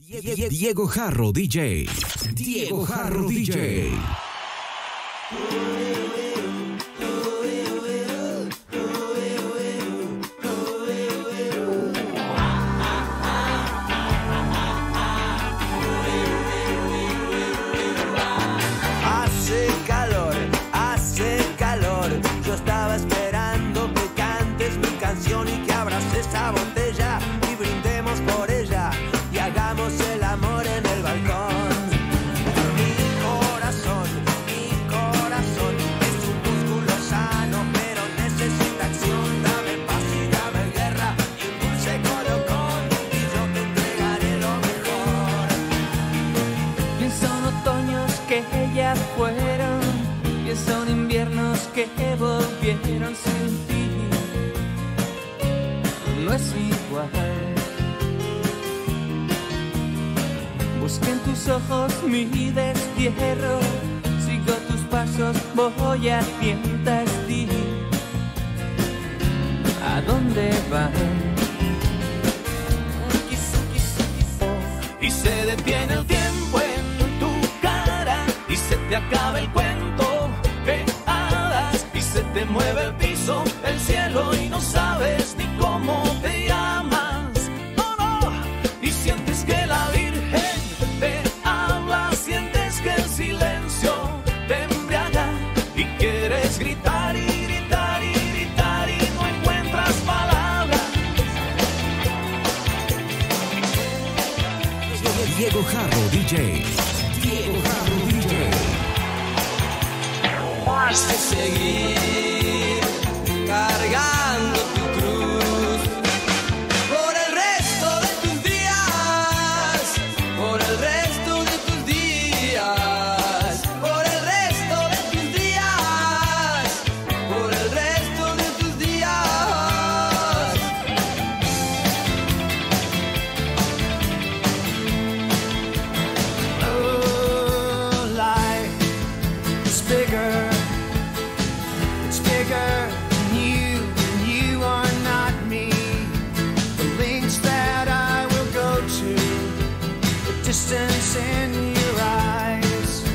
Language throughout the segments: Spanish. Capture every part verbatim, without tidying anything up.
Die- Diego Jarro D J. Diego Jarro D J. Hace calor, hace calor. Yo estaba esperando que cantes mi canción y que abras esa botella y brindemos por ella y hagamos el amor en el balcón. Mi corazón, mi corazón es un músculo sano, pero necesita acción. Dame paz y dame guerra y un dulce colocón y yo te entregaré lo mejor. Pienso en otoños que ya fueron, pienso en inviernos que volvieron sin ti. No es igual. Busqué en tus ojos mi destierro, sigo tus pasos, voy a tientas ti. ¿A dónde vas? Y se detiene el tiempo en tu cara y se te acaba el cuento de hadas y se te mueve el piso, el cielo y no sabes ni cómo te llamas. No, no, y sientes que la Virgen te habla, sientes que el silencio te embriaga y quieres gritar y gritar y gritar y no encuentras palabras. Diego Jarro D J. Diego Jarro D J. Has de seguir cargando tu cruz por el resto de tus días, por el resto de tus días, por el resto de tus días, por el resto de tus días. Oh, life is bigger. It's bigger than you, and you are not me. The lengths that I will go to, the distance in your eyes.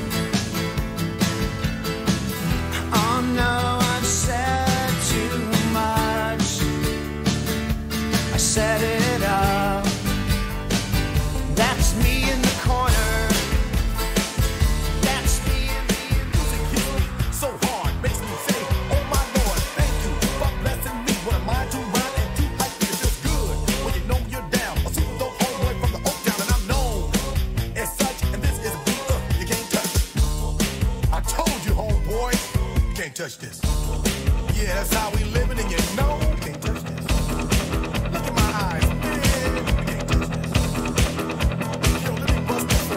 Oh no, I've said too much. I set it up. That's me in the corner. That's me in the So hard, makes me say, oh my Lord, thank you for blessing me. What am I to run and too hype? It feels good when you know you're down. A super dope homeboy from the Oak Town, and I'm known as such. And this is a beat uh, you can't touch. I told you, homeboy, you can't touch this. Yeah, that's how we living, and you know you can't touch this. Look in my eyes, man, you can't touch this. Yo, let me bust this.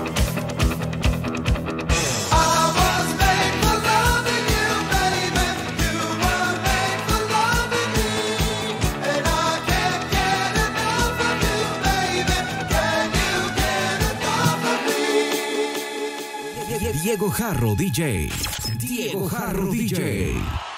I was made for loving you, baby. You were made for loving me, and I can't get enough of you, baby. Can you get enough of me? Diego Jarro D J. Diego Jarro D J.